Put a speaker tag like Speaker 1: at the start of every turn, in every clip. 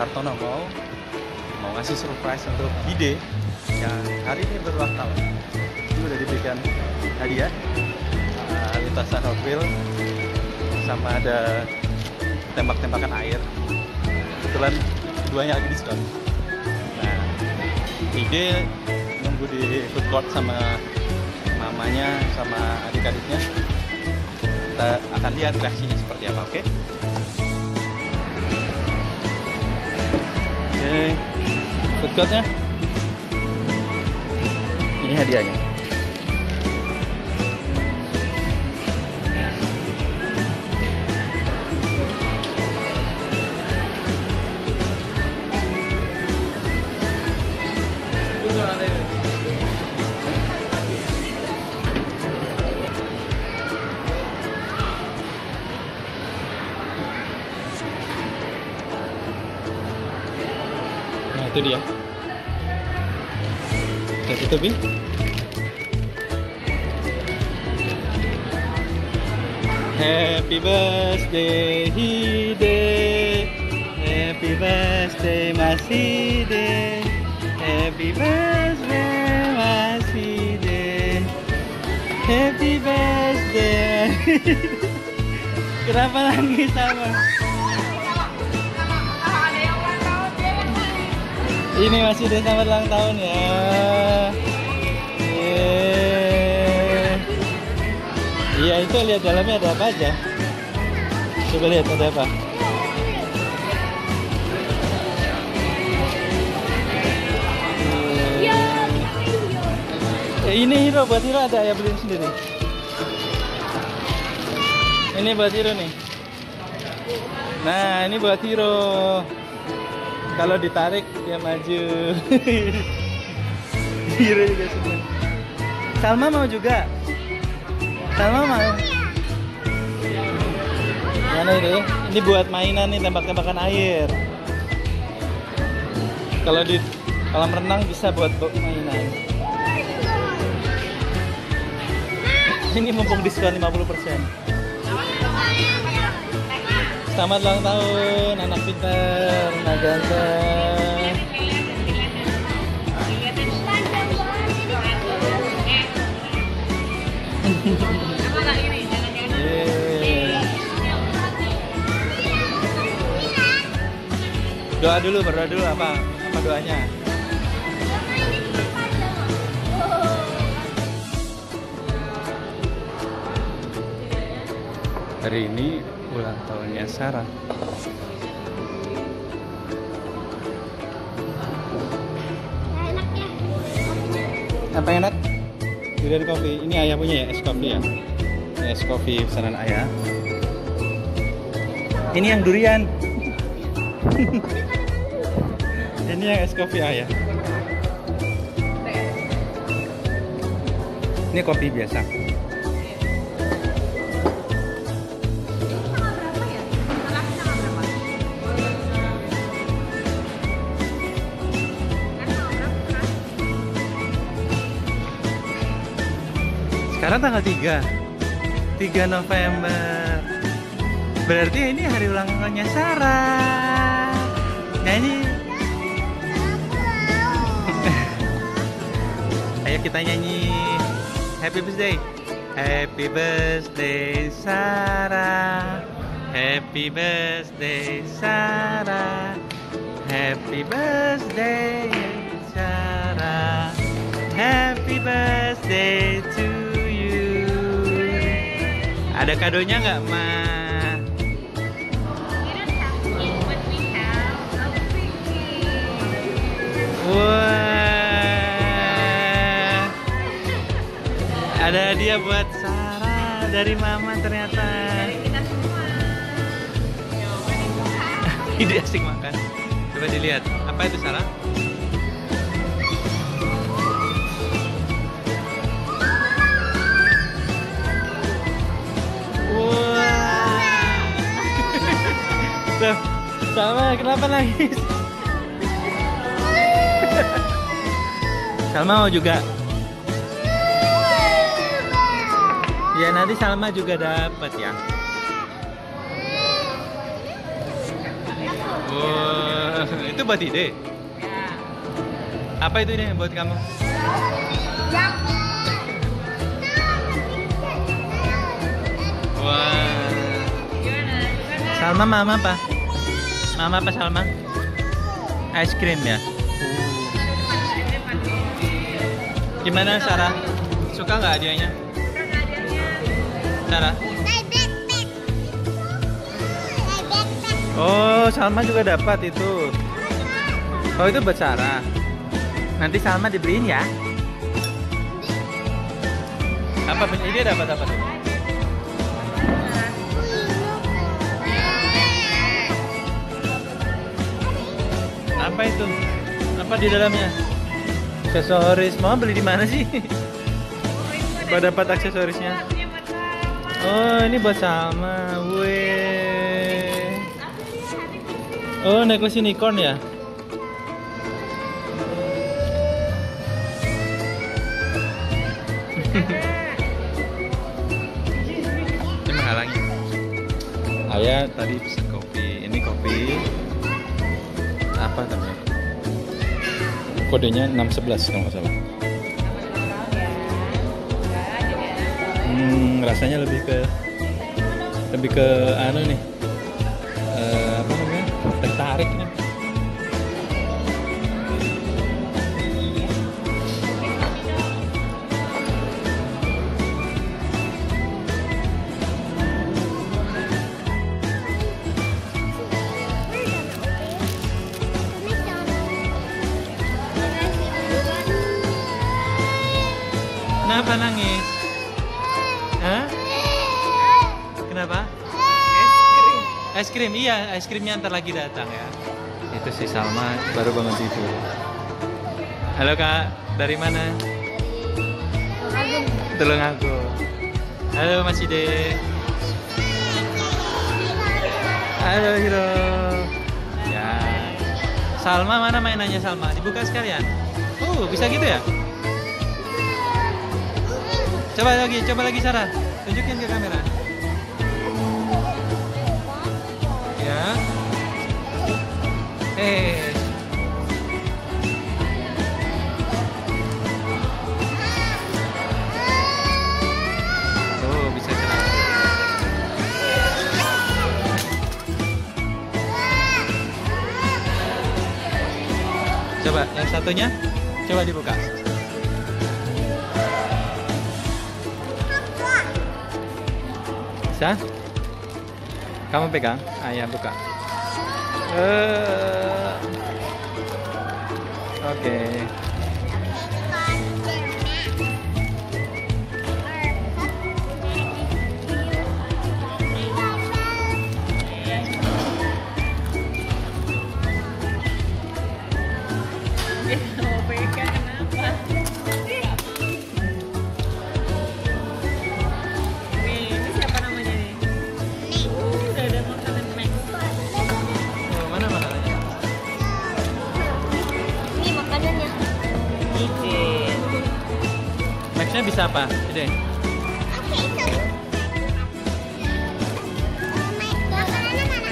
Speaker 1: Hartono mau ngasih surprise untuk Ide yang hari ini berulang tahun. Itu udah diberikan hadiah, lintasan Hot Wheels, sama ada tembak-tembakan air. Kebetulan duanya lagi diskon. Nah, Ide nunggu di food court sama mamanya sama adik-adiknya. Kita akan lihat reaksinya seperti apa, oke? Oke, food courtnya. Ini hadiahnya. Nah, itu dia. Kita tutupin. Happy birthday Hide, happy birthday Mas Hide, happy birthday Mas Hide, happy birthday. Kenapa nangis sama? Ini masih udah selamat ulang tahun ya. Iya, itu lihat dalamnya ada apa aja. Coba lihat ada apa. Ini Hero, buat Hero ada ya, beliin sendiri. Ini buat Hero nih. Nah, ini buat Hero. Kalau ditarik dia maju. Hero juga senang. Salma mau juga. Salma mau. Mana ini? Ini buat mainan nih, tembak-tembakan air. Kalau di kolam renang bisa buat mainan. Ini mumpung diskon 50%. Selamat ulang tahun, anak pintar, anak ganteng. Doa dulu, berdoa dulu apa doanya? Hari ini ulang tahunnya Sarah. Apa enak? Durian kopi. Ini ayah punya ya, es kopi ya. Ini es kopi pesanan ayah. Ini yang durian. Ini yang es kopi ayah. Ini kopi biasa. Sekarang tanggal 3 November. Berarti ini hari ulang tahunnya Sarah. Nyanyi. Ayo kita nyanyi Happy Birthday. Happy Birthday Sarah. Happy Birthday Sarah. Happy Birthday Sarah. Happy Birthday to you. Ada kadonya nggak, Ma? Wah, ada hadiah buat Sarah dari Mama ternyata. Ide asik makan. Coba dilihat, apa itu Sarah? Wah, sama kenapa nangis? Salma mau juga. Ya nanti Salma juga dapat ya. Wow. Itu buat ide.
Speaker 2: Ya.
Speaker 1: Apa itu ini buat kamu? Wah.
Speaker 2: Gimana?
Speaker 1: Salma mama apa? Mama apa Salma? Es krim ya. Gimana Sarah? Suka nggak hadiahnya? Sarah? Oh, Salma juga dapat itu. Oh, itu buat Sarah. Nanti Salma dibeliin ya. Apa dia dapat apa tuh? Apa itu? Apa di dalamnya? Aksesoris. Mau beli di mana sih? Kok dapat aksesorisnya? Oh, ini buat Salma. Weh. Oh, necklace unicorn ya? Ini menghalangi. Ayah tadi pesen kopi. Ini kopi apa namanya? Kodenya 611 kalau nggak salah. Rasanya lebih ke anu nih. Apa namanya? Tertarik nih. Kenapa nangis? Hah? Kenapa? Es krim, iya, es krimnya ntar lagi datang ya. Itu si Salma baru bangun tidur. Halo Kak, dari mana? Tulungagung. Halo Mas Ide. Halo Hiro. Ya. Salma mana mainannya Salma? Dibuka sekalian. Bisa gitu ya? Coba lagi Sarah. Tunjukin ke kamera. Ya. Bisa gerak. Coba yang satunya, coba dibuka. Bisa? Kamu pegang, ayah buka. Oke.
Speaker 2: Mau pegang kenapa? Nih, ini siapa namanya nih? Udah ada makanan Max.
Speaker 1: Mana makanannya?
Speaker 3: Ini makanannya.
Speaker 2: Izin.
Speaker 1: Maxnya bisa apa? Ide.
Speaker 3: Oke, itu. Makanannya mana?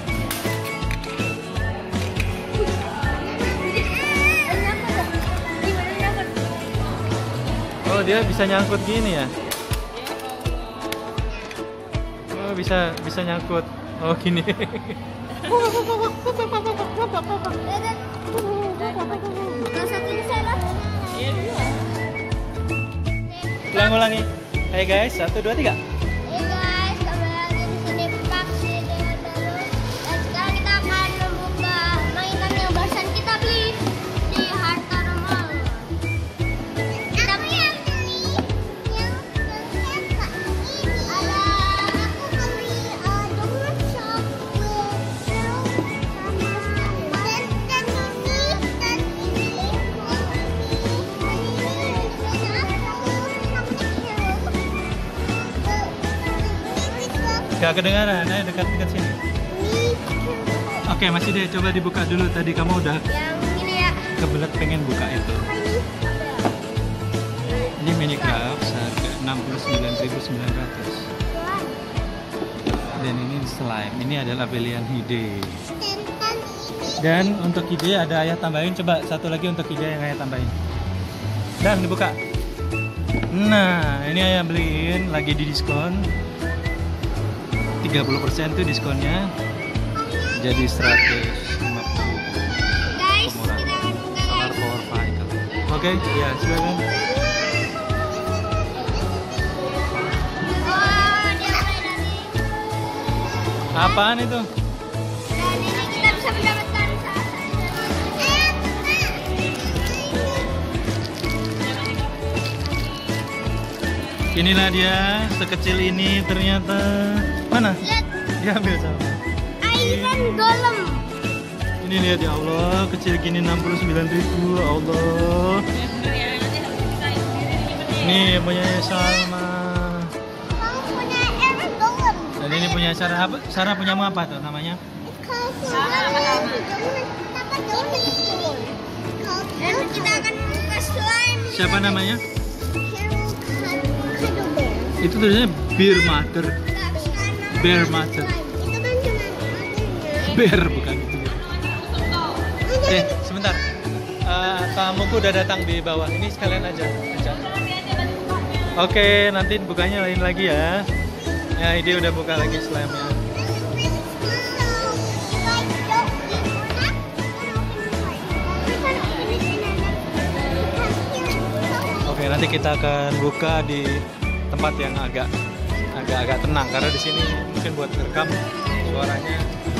Speaker 1: Oh, dia bisa nyangkut gini ya? Oh, bisa nyangkut. Oh, gini.
Speaker 3: Yang satu ini saya.
Speaker 2: Iya dua.
Speaker 1: Ulangi. Hai guys, 1, 2, 3.
Speaker 3: Hey guys, kembali lagi di sini Pak dengan baru. Dan sekarang kita akan membuka mainan yang barusan kita beli di Harta Normal. Kita beli yang beli yang ada aku beli donut shop dan
Speaker 1: Gak kedengaran, ayo dekat sini. Oke, masih deh, coba dibuka dulu. Tadi kamu udah
Speaker 3: yang ini ya.
Speaker 1: kebelet pengen buka itu. Ini mini cups harga 69.900. Dan ini slime. Ini adalah pilihan Hide. Dan untuk ide ada ayah tambahin, coba satu lagi untuk ide yang ayah tambahin. Dan dibuka. Nah, ini ayah beliin lagi di diskon. 30% tuh diskonnya. Jadi 150.
Speaker 3: Guys, kita akan buka
Speaker 1: Solar power vehicle. Oke, ya silakan.
Speaker 3: Oh, dia mulai dari.
Speaker 1: Apaan itu?
Speaker 3: Dan ini kita bisa mendapatkan salah
Speaker 1: Inilah dia, sekecil ini ternyata. Mana?
Speaker 3: Lihat,
Speaker 1: Diambil sama.
Speaker 3: Iron Golem.
Speaker 1: Ini lihat ya Allah, kecil gini 69.000, Allah. Ini punya Salma.
Speaker 3: Kamu punya Iron Golem.
Speaker 1: Dan ini punya Sarah. Sarah punyamu apa tuh namanya?
Speaker 3: Dan kita akan buka slime.
Speaker 1: Siapa namanya?
Speaker 3: Cuddle Bear.
Speaker 1: Itu tulisannya Bear Mother.
Speaker 3: Enggak, bukan nama
Speaker 1: Bear Mother.
Speaker 3: slime. Itu kan cuma modelnya.
Speaker 1: Bear bukan itu. Sebentar. Tamuku udah datang di bawah. Ini sekalian aja. Oke, nanti bukanya lain lagi ya. Ya, ini udah buka lagi slime-nya. Oke, nanti kita akan buka di tempat yang agak tenang karena di sini mungkin buat rekam suaranya.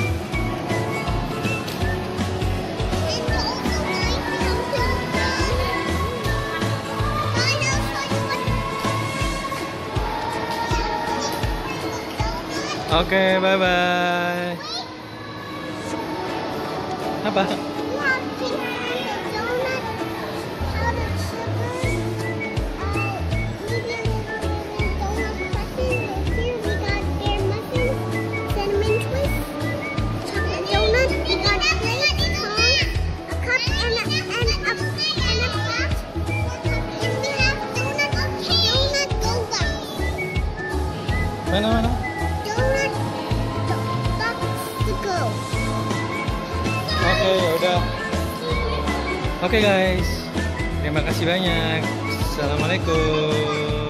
Speaker 1: Oke, bye-bye. Apa? Mana? Oke, udah. Oke guys, terima kasih banyak. Assalamualaikum.